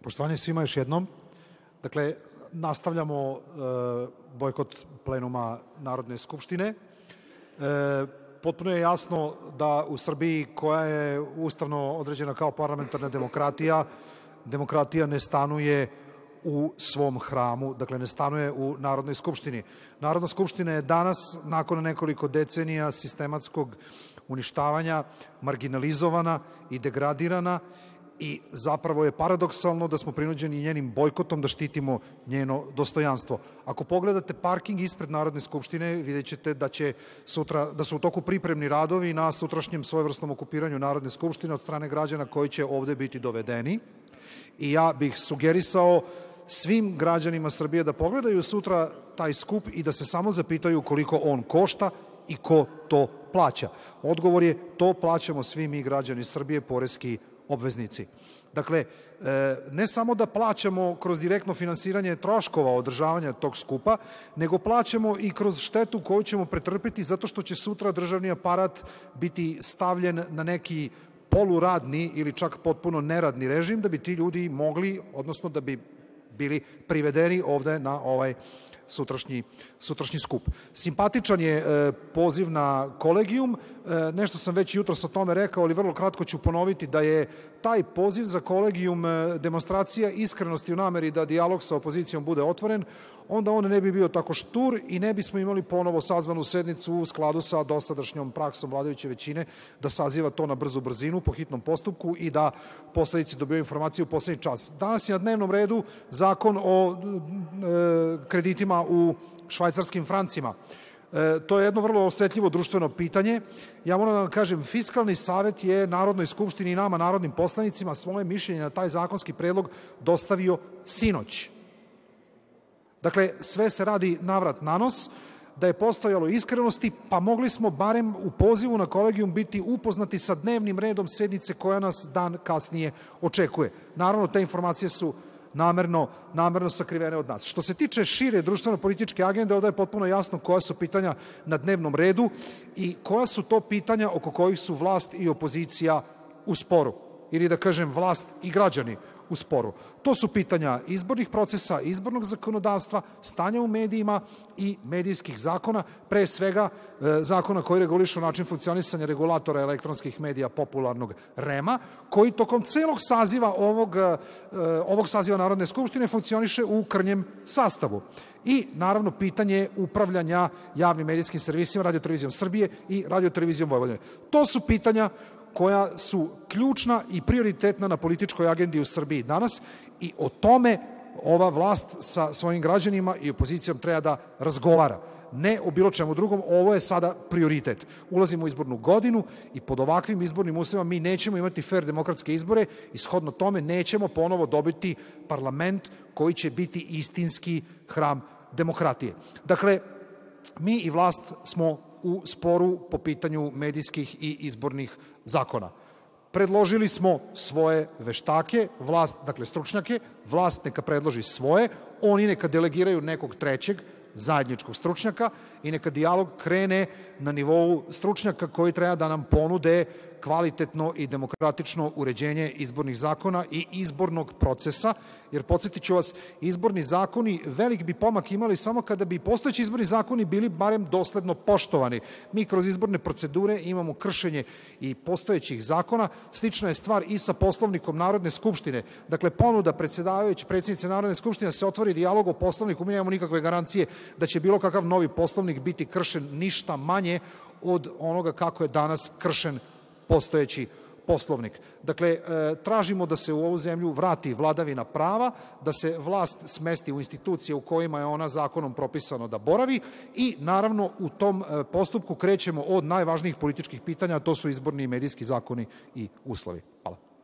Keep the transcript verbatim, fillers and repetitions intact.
Poštovanje svima još jednom. Dakle, nastavljamo bojkot plenuma Narodne skupštine. Potpuno je jasno da u Srbiji, koja je ustavno određena kao parlamentarna demokratija, demokratija ne stanuje u svom hramu, dakle ne stanuje u Narodnoj skupštini. Narodna skupština je danas, nakon nekoliko decenija sistematskog uništavanja, marginalizovana i degradirana i zapravo je paradoksalno da smo prinuđeni njenim bojkotom da štitimo njeno dostojanstvo. Ako pogledate parking ispred Narodne skupštine, vidjet ćete da će sutra, da su u toku pripremni radovi na sutrašnjem svojevrsnom okupiranju Narodne skupštine od strane građana koji će ovde biti dovedeni. I ja bih sugerisao svim građanima Srbije da pogledaju sutra taj skup i da se samo zapitaju koliko on košta i ko to plaća. Odgovor je to plaćamo svi mi građani Srbije, poreski obveznici. Dakle, ne samo da plaćamo kroz direktno finansiranje troškova održavanja tog skupa, nego plaćamo i kroz štetu koju ćemo pretrpiti zato što će sutra državni aparat biti stavljen na neki poluradni ili čak potpuno neradni režim da bi ti ljudi mogli, odnosno da bi bili privedeni ovde na ovaj sutrašnji, sutrašnji skup. Simpatičan je e, poziv na kolegijum, e, nešto sam već jutros o tome rekao, ali vrlo kratko ću ponoviti da je taj poziv za kolegijum e, demonstracija iskrenosti u nameri da dijalog sa opozicijom bude otvoren, onda on ne bi bio tako štur i ne bismo imali ponovo sazvanu sednicu u skladu sa dosadašnjom praksom vladajuće većine da saziva to na brzu brzinu po hitnom postupku i da posledici dobiju informacije u poslednji čas. Danas je na dnevnom redu zakon o e, kreditima u švajcarskim francima. E, to je jedno vrlo osetljivo društveno pitanje. Ja moram da vam kažem, Fiskalni savet je Narodnoj skupštini i nama, narodnim poslanicima, svoje mišljenje na taj zakonski predlog dostavio sinoć. Dakle, sve se radi navrat na nos, da je postojalo iskrenosti, pa mogli smo barem u pozivu na kolegijum biti upoznati sa dnevnim redom sednice koja nas dan kasnije očekuje. Naravno, te informacije su namerno, namerno sakrivene od nas. Što se tiče šire društveno-političke agende, ovdje je potpuno jasno koja su pitanja na dnevnom redu i koja su to pitanja oko kojih su vlast i opozicija u sporu. Ili da kažem vlast i građani u sporu. To su pitanja izbornih procesa, izbornog zakonodavstva, stanja u medijima i medijskih zakona, pre svega e, zakona koji regulišu način funkcionisanja regulatora elektronskih medija popularnog REM-a, koji tokom celog saziva ovog, e, ovog saziva Narodne skupštine funkcioniše u krnjem sastavu. I naravno pitanje upravljanja javnim medijskim servisima, Radio-televizijom Srbije i Radio-televizijom Vojvodine. To su pitanja koja su ključna i prioritetna na političkoj agendi u Srbiji danas i o tome ova vlast sa svojim građanima i opozicijom treba da razgovara. Ne o bilo čemu drugom, ovo je sada prioritet. Ulazimo u izbornu godinu i pod ovakvim izbornim uslovima mi nećemo imati fer demokratske izbore i shodno tome nećemo ponovo dobiti parlament koji će biti istinski hram demokratije. Dakle, mi i vlast smo u sporu po pitanju medijskih i izbornih zakona. Predložili smo svoje veštake, vlast, dakle stručnjake, vlast neka predloži svoje, oni neka delegiraju nekog trećeg, zajedničkog stručnjaka i neka dijalog krene na nivou stručnjaka koji treba da nam ponude kvalitetno i demokratično uređenje izbornih zakona i izbornog procesa, jer podsjetit ću vas, izborni zakoni velik bi pomak imali samo kada bi postojeći izborni zakoni bili barem dosledno poštovani. Mi kroz izborne procedure imamo kršenje i postojećih zakona, slična je stvar i sa Poslovnikom Narodne skupštine. Dakle, ponuda predsjedavajući predsjednice Narodne skupštine da se otvori dijalog o Poslovniku, mi nemamo nikakve garancije da će bilo kakav novi Poslovnik biti kršen ništa manje od onoga kako je danas kršen postojeći Poslovnik. Dakle, tražimo da se u ovu zemlju vrati vladavina prava, da se vlast smesti u institucije u kojima je ona zakonom propisano da boravi i naravno u tom postupku krećemo od najvažnijih političkih pitanja, a to su izborni i medijski zakoni i uslovi. Hvala.